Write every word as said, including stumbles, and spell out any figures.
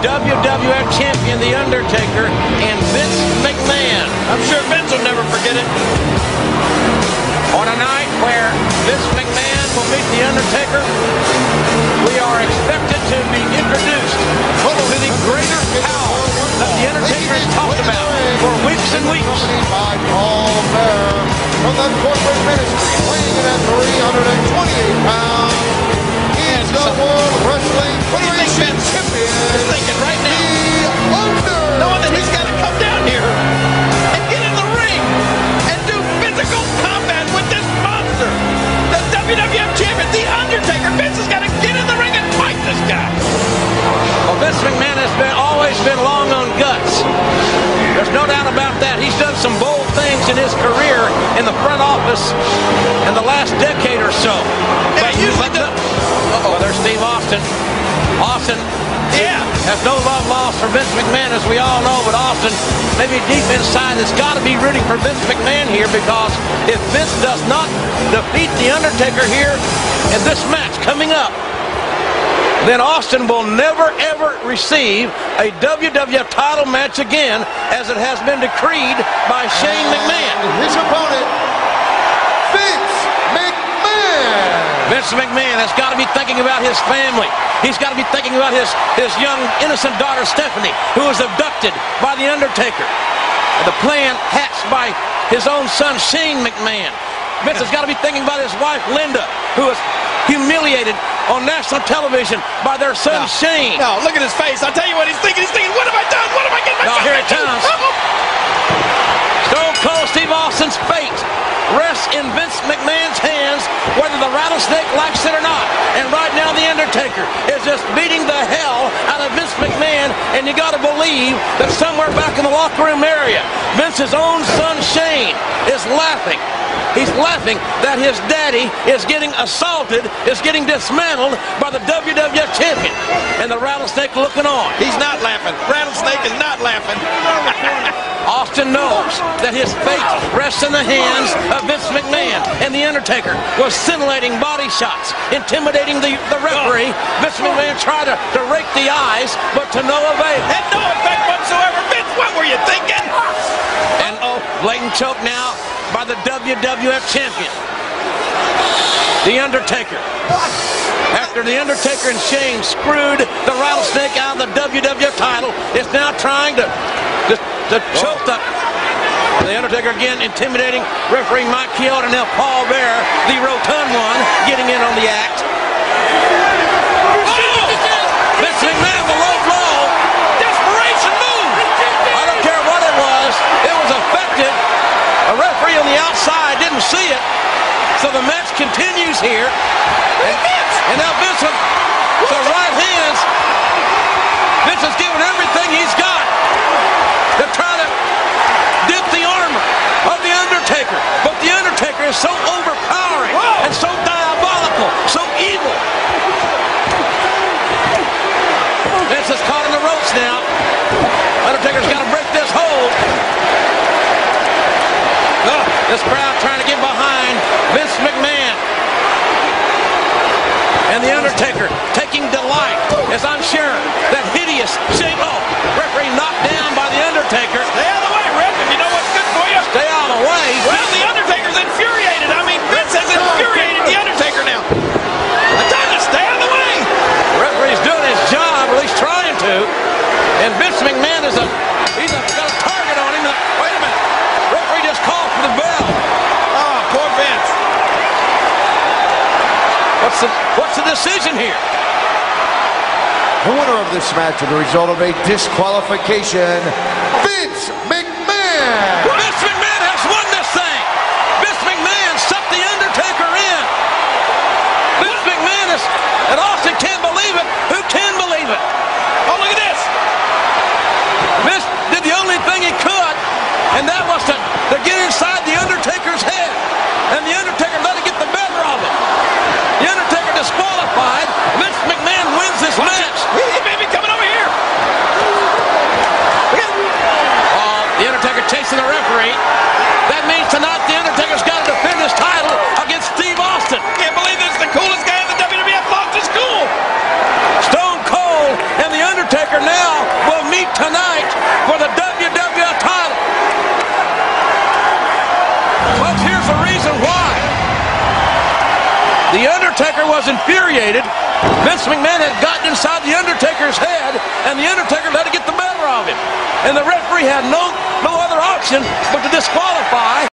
W W F champion, The Undertaker, and Vince McMahon. I'm sure Vince will never forget it. On a night where Vince McMahon will meet The Undertaker, we are expected to be introduced to the greater power that The Undertaker has talked about for weeks and weeks. By Paul Bear from the corporate ministry, weighing in at three hundred twenty-eight pounds. He's the World Wrestling Federation champion. He's thinking right now, The Undertaker. knowing that he's got to come down here and get in the ring and do physical combat with this monster, the W W F champion, The Undertaker. Vince has got to get in the ring and fight this guy. Well, Vince McMahon has been always been long on guts. There's no doubt about that. He's done some bold things in his career in the front office in the last decade or so. Yeah, But usually but the- Uh-oh, there's Steve Austin. Austin Yeah. has no love lost for Vince McMahon, as we all know, but Austin, maybe deep inside, has got to be rooting for Vince McMahon here, because if Vince does not defeat The Undertaker here in this match coming up, then Austin will never, ever receive a W W F title match again, as it has been decreed by Shane McMahon. His opponent, Vince McMahon. Vince McMahon has got to be thinking about his family. He's got to be thinking about his, his young, innocent daughter, Stephanie, who was abducted by The Undertaker. The plan hatched by his own son, Shane McMahon. Vince has got to be thinking about his wife, Linda, who was humiliated on national television by their son, No. Shane. No, look at his face. I'll tell you what he's thinking. He's thinking, what have I done? What have I getting Now, myself here it into? comes. Stone Cold Steve Austin's fate rests in Vince McMahon's hands, whether the rattlesnake likes it or not. And right now, The Undertaker is just beating the hell out of Vince McMahon, and you got to believe that somewhere back in the locker room area, Vince's own son, Shane, is laughing. He's laughing that his daddy is getting assaulted, is getting dismantled by the W W F champion, and the rattlesnake looking on. He's not laughing. Rattlesnake is not laughing. Austin knows that his fate rests in the hands of Vince McMahon, and The Undertaker was scintillating body shots, intimidating the, the referee. Vince McMahon tried to, to rake the eyes, but to no avail. Had no effect whatsoever. Vince, what were you thinking? And oh, blatant choke now by the W W F champion, The Undertaker. After The Undertaker and Shane screwed the rattlesnake out of the W W F title, is now trying to, to, to choke the, the Undertaker again, intimidating referee Mike Chioda, and now Paul Bear, the rotund one, getting in on the act. Oh! Vince McMahon, the low blow. Desperation move. I don't care what it was. It was effective. A referee on the outside didn't see it. So the match continues here. And, and now Vince with the right hands. Vince has given everything he's got to try to dip the armor of The Undertaker. But The Undertaker is so overpowering and so diabolical, so evil. Vince is caught in the ropes now. Undertaker's got to break this hold. Oh, this crowd trying to get behind Vince McMahon. And The Undertaker taking delight, as I'm sure that hideous Shane, oh, referee knocked down by The Undertaker. Stay out of the way, Rip, if you know what's good for you. Stay out of the way. Well, The Undertaker's infuriated. I mean, Vince has infuriated The Undertaker now. I told you, stay out of the way. The referee's doing his job, or at least trying to. And Vince McMahon is a, he's a, got a target on him. Wait a minute. Referee just called for the bell. Oh, poor Vince. What's the, what's the decision here? The winner of this match, as a result of a disqualification, Vince McMahon. Vince McMahon has won this thing. Vince McMahon sucked The Undertaker in. Vince McMahon is, and Austin can't believe it. Who can believe it? Oh, look at this. Vince did the only thing he could, and that was to, to get inside The Undertaker's head. And The Undertaker let it get the better of him. The Undertaker disqualified. Vince McMahon wins this match. He may be coming over here. Oh, The Undertaker chasing the referee. The Undertaker was infuriated. Vince McMahon had gotten inside the Undertaker's head, and the Undertaker had to get the better of him. And the referee had no, no other option but to disqualify